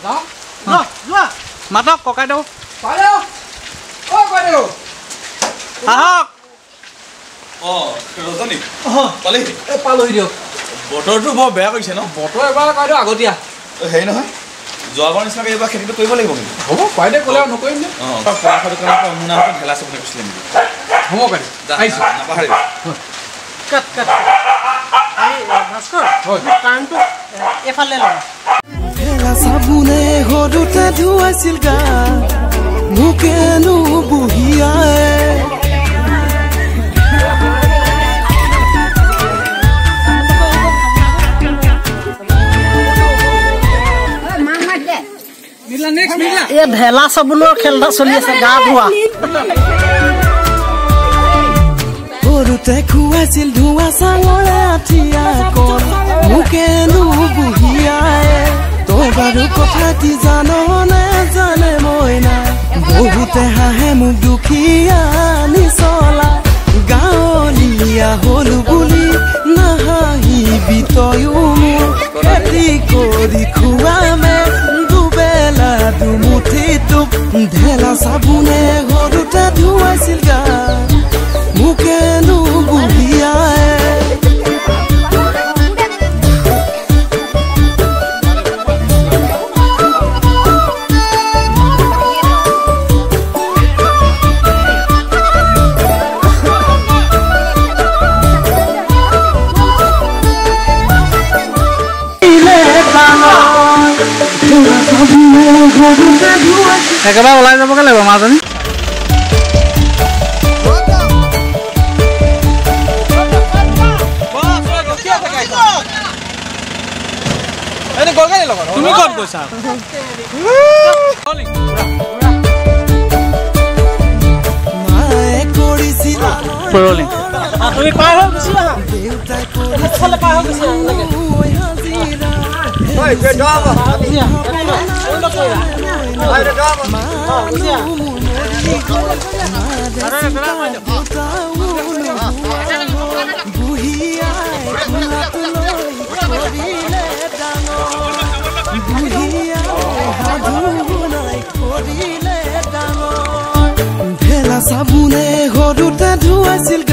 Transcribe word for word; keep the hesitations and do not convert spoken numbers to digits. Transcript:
যাও যোৱা যোৱা মাতক ককাইদেউ ককাইদেউ ও ককাইদেউ আহক অ ৰজনী অ পালি এ পালোহি দিয়ক বতৰটো বৰ বেয়া কৰিছে ন বতৰ এবাৰ ককাইদেউ আগতীয়া হেৰি নহয় যোৱাবাৰ নিচিনাকে এইবাৰ খেতিটো কৰিব লাগিব কিন্তু হ'ব ককাইদেউ ক'লে আৰু নকৰিম নে অঁ পৰাশৰ দোকানৰ পৰা মোৰ নামটো ঢেলা চাবলৈ কৈছিলে নেকি হ'ব ককাইদেউ আহিছোঁ নাপাহৰিবি কাট কাট এই ভাস্কৰ হয় কাৰেণ্টটো এফালে লওঁ ঢেলা চাবোনে সৰুতে ধুৱাইছিল গা মোকেনো বুঢ়িয়াই এই ঢেলা চাবোনৰ খেল এটা চলি আছে গা ধোৱা সৰুতে খুৱাইছিল ধোঁৱা চাঙৰে আঠিয়া কল মোকেনো বুঢ়িয়াই তই বাৰু কথা কি জান নে জানে মইনা বহুতে হাঁহে মোক দুখীয়া নিচলা গাঁৱলীয়া হলো বুলি নাহাঁহিবি তয়ো মোৰ খেতি কৰি খুৱামে দুবেলা দুমুঠি তোক ঢেলা চাবোনে সৰুতে ধুৱাইছিল গা মোকেনো বুঢ়িয়াই একেবাৰে ওলাই যাবগে লাগিব মাজনী তুমি ক'ত গৈছা তুমি পাৰ হৈ গুচি আহা এফালে পাৰ হৈ গুচি ঢেলা চাবোনে সৰুতে ধুৱাইছিল